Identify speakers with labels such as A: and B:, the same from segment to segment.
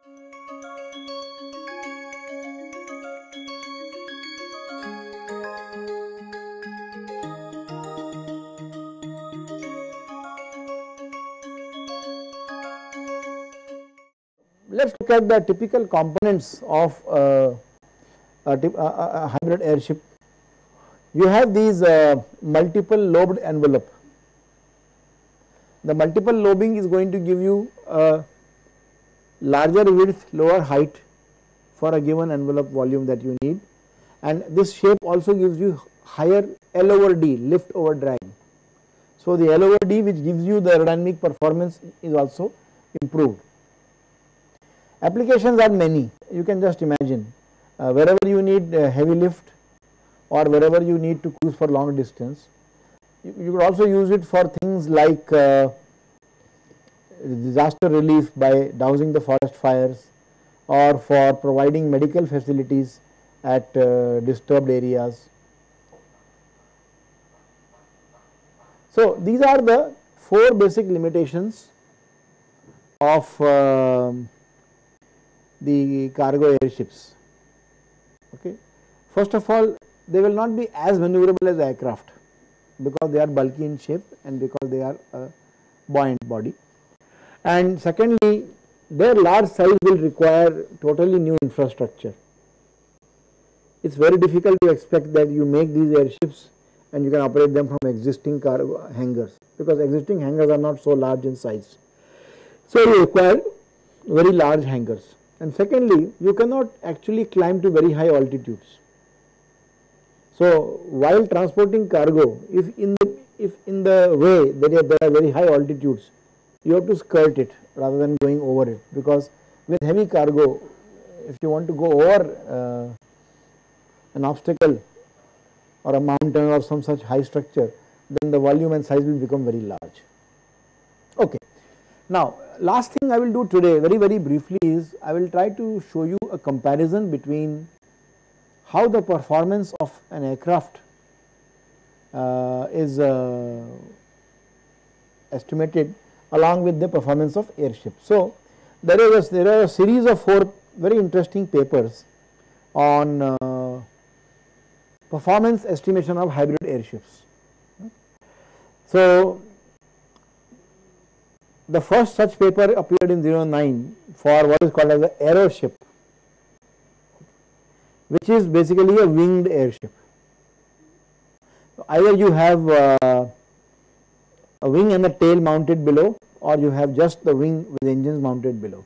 A: Let us look at the typical components of a hybrid airship. You have these multiple lobed envelope. The multiple lobing is going to give you a larger width, lower height for a given envelope volume that you need, and this shape also gives you higher L over D, lift over drag. So, the L over D, which gives you the aerodynamic performance, is also improved. Applications are many. You can just imagine wherever you need heavy lift or wherever you need to cruise for long distance. You could also use it for things like disaster relief by dousing the forest fires, or for providing medical facilities at disturbed areas. So, these are the 4 basic limitations of the cargo airships. Okay. First of all, they will not be as maneuverable as aircraft because they are bulky in shape and because they are a buoyant body. And secondly, their large size will require totally new infrastructure. It is very difficult to expect that you make these airships and you can operate them from existing cargo hangars, because existing hangars are not so large in size. So, you require very large hangars. And secondly, you cannot actually climb to very high altitudes. So, while transporting cargo, if in the way there are very high altitudes, you have to skirt it rather than going over it, because with heavy cargo, if you want to go over an obstacle or a mountain or some such high structure, then the volume and size will become very large. Okay. Now, last thing I will do today very briefly is I will try to show you a comparison between how the performance of an aircraft is estimated along with the performance of airship. So, there are a series of 4 very interesting papers on performance estimation of hybrid airships. So, the first such paper appeared in 09 for what is called as the aeroship, which is basically a winged airship. So, either you have a wing and the tail mounted below, or you have just the wing with engines mounted below.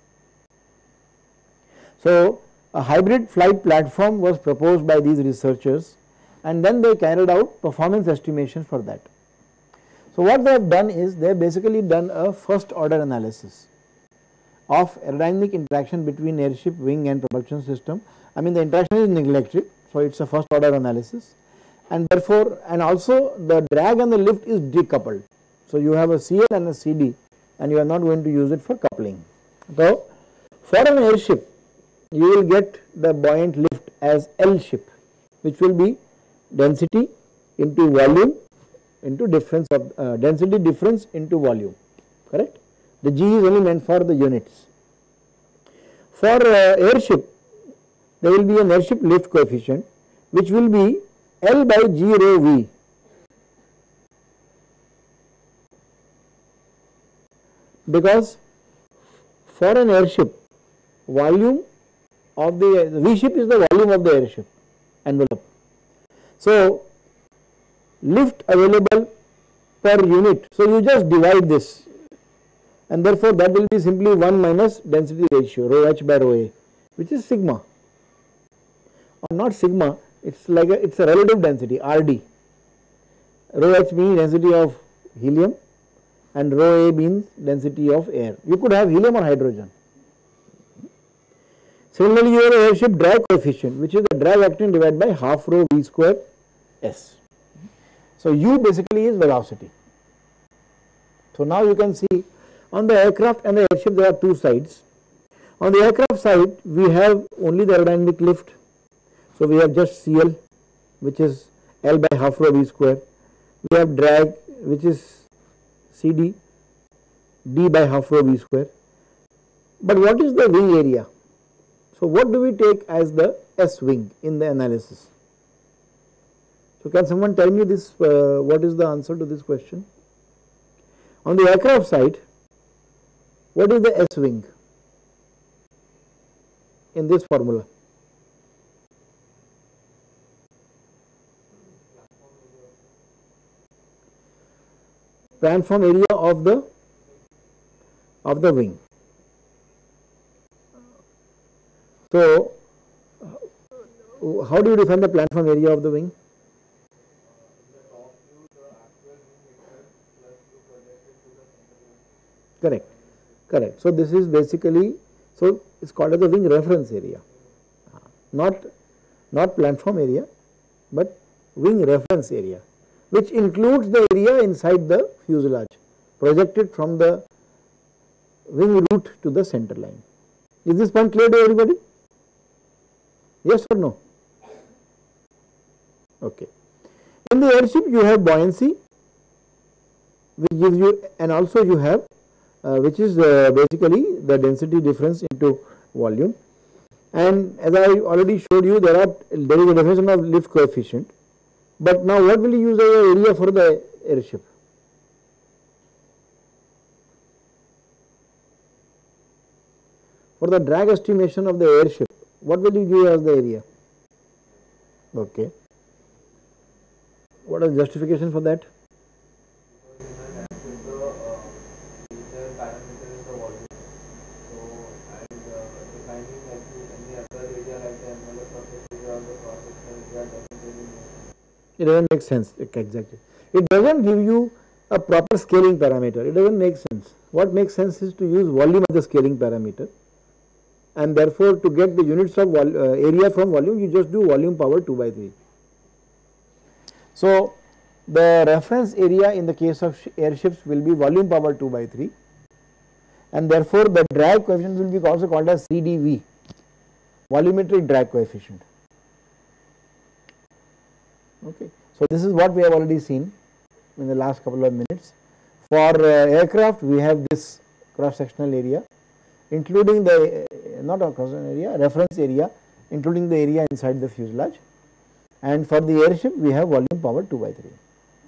A: So, a hybrid flight platform was proposed by these researchers, and then they carried out performance estimations for that. So, what they have done is they have basically done a first order analysis of aerodynamic interaction between airship, wing and propulsion system. I mean, the interaction is neglected, so it is a first order analysis, and therefore, and also the drag and the lift is decoupled. So, you have a CL and a CD and you are not going to use it for coupling. So, for an airship, you will get the buoyant lift as L ship, which will be density into volume into difference of density difference into volume, correct. The G is only meant for the units. For airship, there will be an airship lift coefficient, which will be L by G rho V. Because for an airship, volume of the V ship is the volume of the airship envelope. So, lift available per unit. So, you just divide this, and therefore, that will be simply 1 minus density ratio rho h by rho a, which is sigma, or not sigma, it is like it is a relative density RD. Rho h means density of helium and rho a means density of air. You could have helium or hydrogen. Similarly, you have an airship drag coefficient, which is the drag acting divided by half rho v square s. So, u basically is velocity. So, now you can see on the aircraft and the airship there are 2 sides. On the aircraft side, we have only the aerodynamic lift. So, we have just CL, which is L by half rho v square. We have drag, which is CD, D by half rho v square. But what is the wing area? So what do we take as the S wing in the analysis? So can someone tell me this, what is the answer to this question? On the aircraft side, what is the S wing in this formula? Platform area of the wing. So how do you define the platform area of the wing? Correct, correct. So this is basically, so it's called as the wing reference area, not platform area, but wing reference area, which includes the area inside the fuselage projected from the wing root to the center line. Is this point clear to everybody? Yes or no? Okay. In the airship you have buoyancy, which gives you, and also you have which is basically the density difference into volume. And as I already showed you, there is a definition of lift coefficient. But now what will you use as the area for the airship? For the drag estimation of the airship, what will you give as the area? Okay. What is the justification for that? It doesn't make sense, exactly. It doesn't give you a proper scaling parameter. It doesn't make sense. What makes sense is to use volume as the scaling parameter, and therefore to get the units of area from volume, you just do volume power 2 by 3. So the reference area in the case of airships will be volume power 2 by 3, and therefore the drag coefficient will be also called as CDV, volumetric drag coefficient. Okay. So this is what we have already seen in the last couple of minutes. For aircraft, we have this cross sectional area, including the not a cross sectional area, reference area, including the area inside the fuselage, and for the airship we have volume power 2 by 3.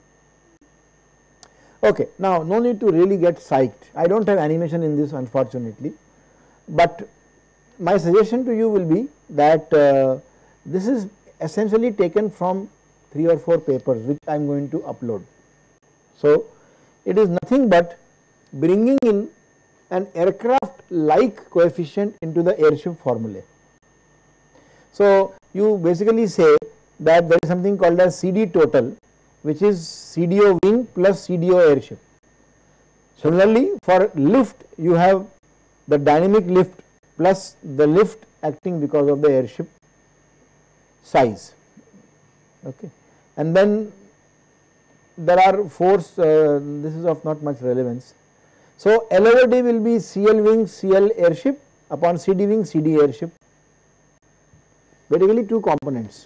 A: Okay, now no need to really get psyched. I don't have animation in this, unfortunately, but my suggestion to you will be that this is essentially taken from 3 or 4 papers which I am going to upload. So it is nothing but bringing in an aircraft like coefficient into the airship formulae. So you basically say that there is something called as CD total, which is CDO wing plus CDO airship. Similarly, for lift you have the dynamic lift plus the lift acting because of the airship size. Okay. And then there are force, this is of not much relevance. So L over D will be CL wing CL airship upon CD wing CD airship, basically 2 components,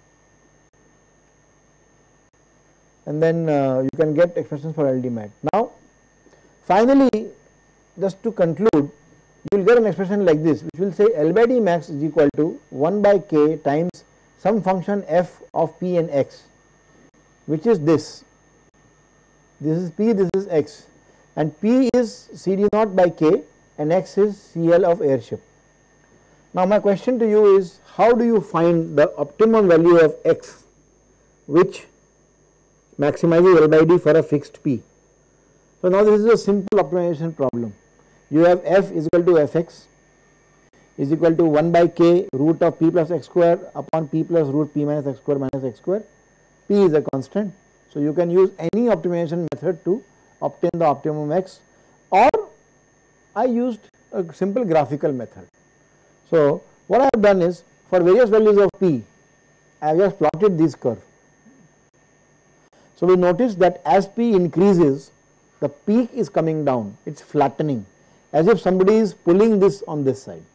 A: and then you can get expressions for LD mat. Now finally, just to conclude, you will get an expression like this, which will say L by D max is equal to 1 by K times some function f of P and X, which is this. This is P, this is X, and P is CD naught by K and X is CL of airship. Now my question to you is, how do you find the optimum value of X which maximizes L by D for a fixed P? So now this is a simple optimization problem. You have f is equal to fx is equal to 1 by K root of P plus X square upon P plus root P minus X square minus X square. P is a constant, so you can use any optimization method to obtain the optimum X, or I used a simple graphical method. So what I have done is, for various values of P, I have just plotted this curve. So we notice that as P increases, the peak is coming down, it is flattening, as if somebody is pulling this on this side.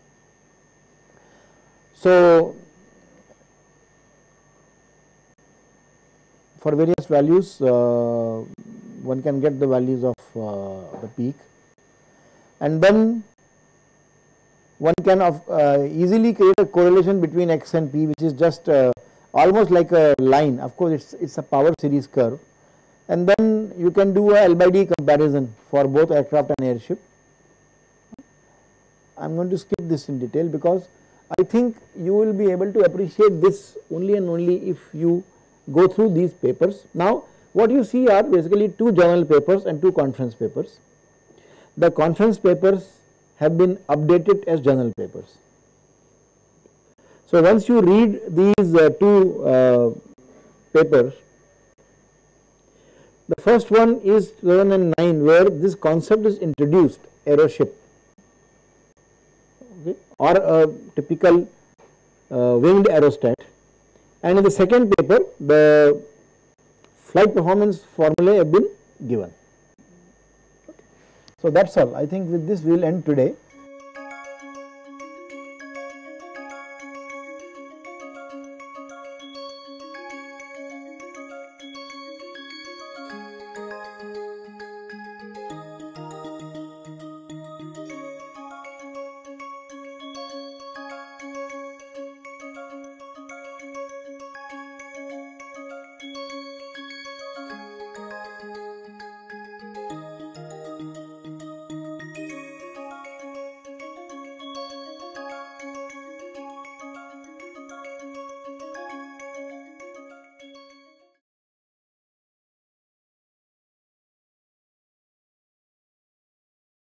A: So for various values, one can get the values of the peak, and then one can easily create a correlation between x and p, which is just almost like a line. Of course, it's a power series curve, and then you can do a L by D comparison for both aircraft and airship. I am going to skip this in detail because I think you will be able to appreciate this only and only if you go through these papers. Now, what you see are basically 2 journal papers and 2 conference papers. The conference papers have been updated as journal papers. So, once you read these 2 papers, the first one is 2009, where this concept is introduced, aeroship, okay, or a typical winged aerostat, and in the second paper the flight performance formulae have been given. So, that is all. I think with this we will end today.